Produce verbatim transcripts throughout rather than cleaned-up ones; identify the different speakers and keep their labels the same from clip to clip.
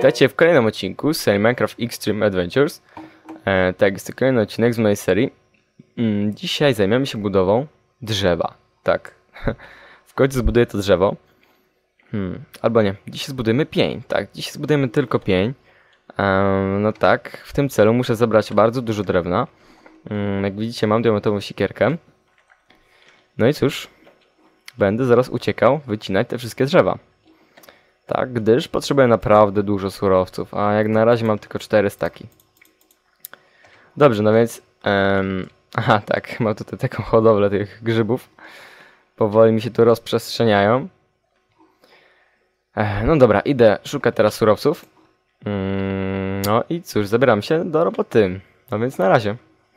Speaker 1: Witajcie w kolejnym odcinku z serii Minecraft Extreme Adventures. E, tak, jest to kolejny odcinek z mojej serii. Mm, dzisiaj zajmiemy się budową drzewa. Tak, w końcu zbuduję to drzewo. Hmm, albo nie, dzisiaj zbudujemy pień. Tak, dzisiaj zbudujemy tylko pień. E, no tak, w tym celu muszę zebrać bardzo dużo drewna. Mm, jak widzicie, mam diamentową siekierkę. No i cóż, będę zaraz uciekał wycinać te wszystkie drzewa. Tak, gdyż potrzebuję naprawdę dużo surowców, a jak na razie mam tylko cztery staki. Dobrze, no więc... Um, aha, tak, mam tutaj taką hodowlę tych grzybów. Powoli mi się tu rozprzestrzeniają. E, no dobra, idę szukać teraz surowców. Mm, no i cóż, zabieram się do roboty. No więc na razie.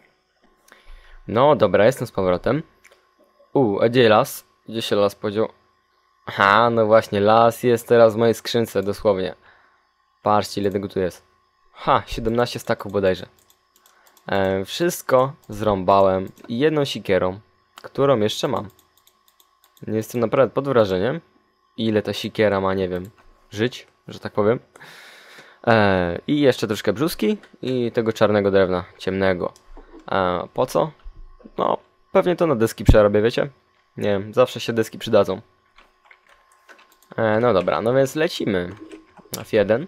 Speaker 1: No dobra, jestem z powrotem. U, a gdzie las? Gdzie się las podział? Aha, no właśnie, las jest teraz w mojej skrzynce, dosłownie. Patrzcie, ile tego tu jest. Ha, siedemnaście staków bodajże. E, wszystko zrąbałem jedną sikierą, którą jeszcze mam. Jestem naprawdę pod wrażeniem, ile ta sikiera ma, nie wiem, żyć, że tak powiem. E, I jeszcze troszkę brzuski i tego czarnego drewna, ciemnego. E, po co? No, pewnie to na deski przerobię, wiecie? Nie wiem, zawsze się deski przydadzą. E, no dobra, no więc lecimy. F jeden.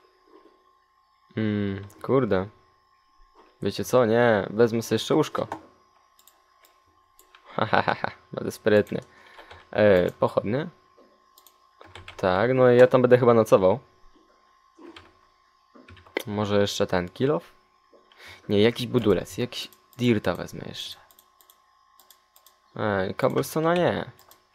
Speaker 1: Hmm, kurde. Wiecie co? Nie, wezmę sobie jeszcze łóżko. Hahaha, będę sprytny. E, pochodnie. Tak, no i ja tam będę chyba nocował. Może jeszcze ten kilof? Nie, jakiś budulec, jakiś dirta wezmę jeszcze. E, cobblestone'a nie.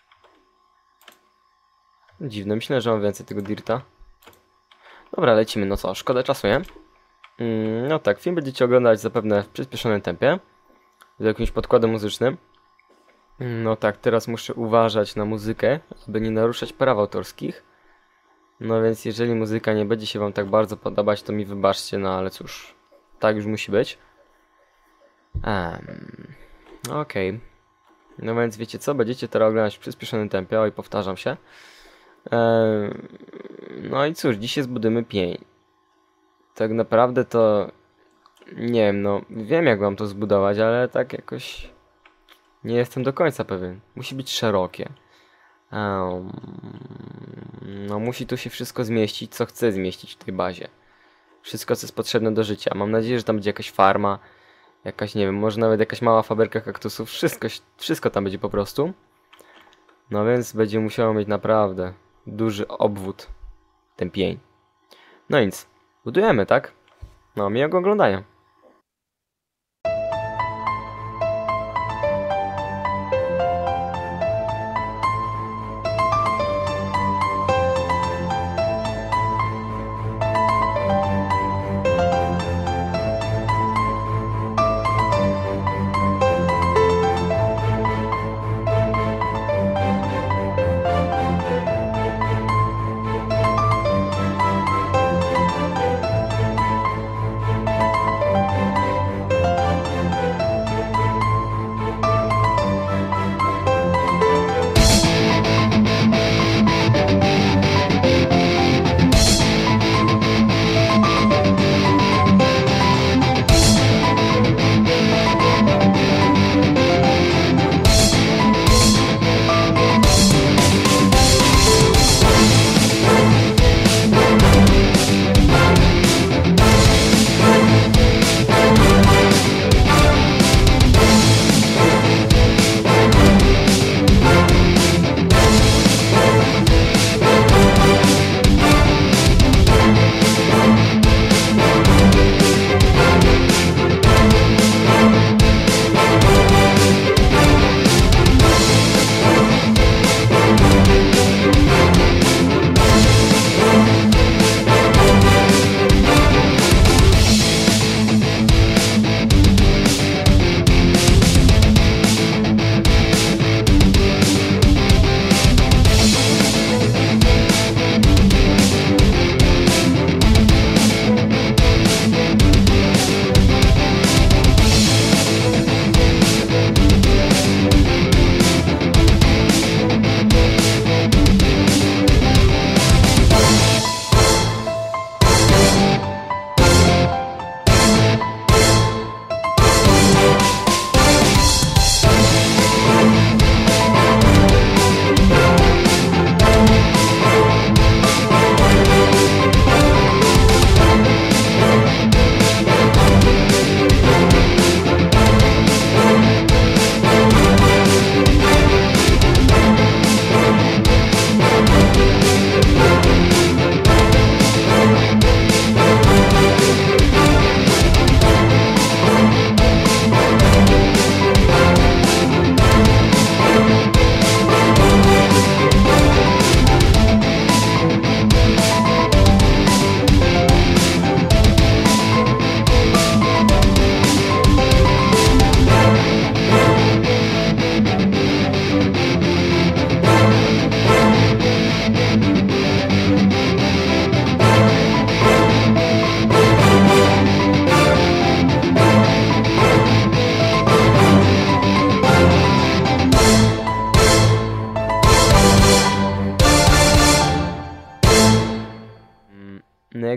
Speaker 1: Dziwne, myślę, że mam więcej tego dirta. Dobra, lecimy, no co, szkoda czasu, nie? Mm, no tak, film będziecie oglądać zapewne w przyspieszonym tempie. Z jakimś podkładem muzycznym. No tak, teraz muszę uważać na muzykę, aby nie naruszać praw autorskich. No więc jeżeli muzyka nie będzie się wam tak bardzo podobać, to mi wybaczcie, no ale cóż, tak już musi być. Um, Okej. Okay. No więc wiecie co, będziecie teraz oglądać w przyspieszonym tempie, oj, powtarzam się. No i cóż, dzisiaj zbudujemy pień. Tak naprawdę to nie wiem, no wiem jak mam to zbudować, ale tak jakoś nie jestem do końca pewien. Musi być szerokie. Um, no musi tu się wszystko zmieścić, co chcę zmieścić w tej bazie. Wszystko, co jest potrzebne do życia. Mam nadzieję, że tam będzie jakaś farma, jakaś, nie wiem, może nawet jakaś mała fabryka kaktusów. Wszystko, wszystko tam będzie po prostu. No więc będzie musiało mieć naprawdę duży obwód ten pień. No nic, budujemy, tak? No, miłego oglądania.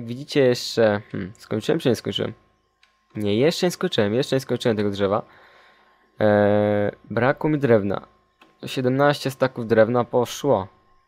Speaker 1: jak widzicie jeszcze... Hmm, skończyłem czy nie skończyłem? Nie, jeszcze nie skończyłem, jeszcze nie skończyłem tego drzewa. Eee, brakło mi drewna. siedemnaście staków drewna poszło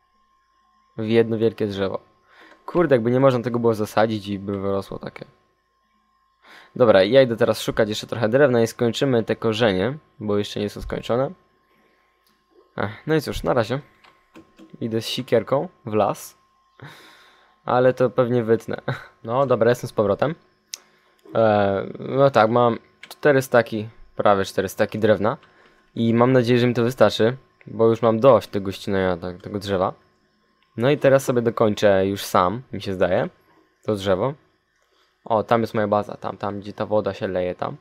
Speaker 1: w jedno wielkie drzewo. Kurde, jakby nie można tego było zasadzić i by wyrosło takie. Dobra, ja idę teraz szukać jeszcze trochę drewna i skończymy te korzenie, bo jeszcze nie są skończone. Ech, no i cóż, na razie. Idę z sikierką w las. Ale to pewnie wytnę. No dobra, jestem z powrotem. Eee, no tak, mam cztery staki, prawie cztery staki drewna. I mam nadzieję, że mi to wystarczy, bo już mam dość tego ścinania tego drzewa. No i teraz sobie dokończę już sam, mi się zdaje, to drzewo. O, tam jest moja baza, tam, tam, gdzie ta woda się leje, tam.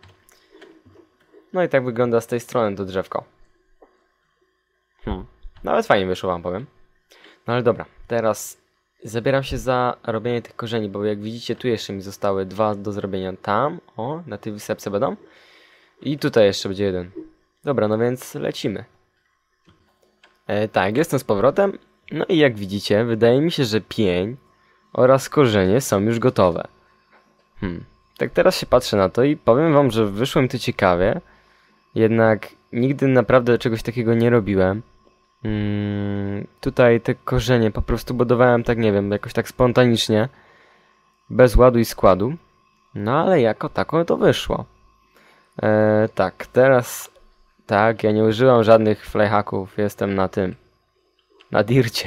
Speaker 1: No i tak wygląda z tej strony to drzewko. Hmm, nawet fajnie wyszło, wam powiem. No ale dobra, teraz zabieram się za robienie tych korzeni, bo jak widzicie, tu jeszcze mi zostały dwa do zrobienia tam, o, na tej wysepce będą. I tutaj jeszcze będzie jeden. Dobra, no więc lecimy. E, tak, jestem z powrotem. No i jak widzicie, wydaje mi się, że pień oraz korzenie są już gotowe. Hmm. Tak teraz się patrzę na to i powiem wam, że wyszło mi to ciekawie. Jednak nigdy naprawdę czegoś takiego nie robiłem. Hmm, tutaj te korzenie po prostu budowałem tak, nie wiem, jakoś tak spontanicznie. Bez ładu i składu. No ale jako tako to wyszło. E, tak, teraz... Tak, ja nie użyłam żadnych flyhacków, jestem na tym. Na dircie.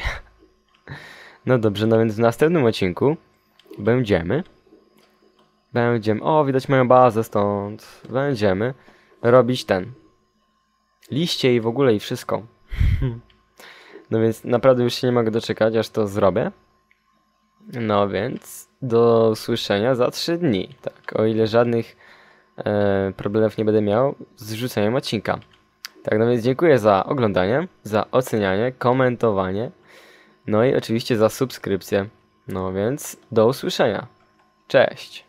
Speaker 1: No dobrze, no więc w następnym odcinku będziemy... Będziemy... O, widać moją bazę stąd. Będziemy robić ten... liście i w ogóle i wszystko. No więc naprawdę już się nie mogę doczekać, aż to zrobię. No więc do usłyszenia za trzy dni. Tak, o ile żadnych e, problemów nie będę miał z rzuceniem odcinka. Tak, no więc dziękuję za oglądanie, za ocenianie, komentowanie, no i oczywiście za subskrypcję. No więc do usłyszenia. Cześć!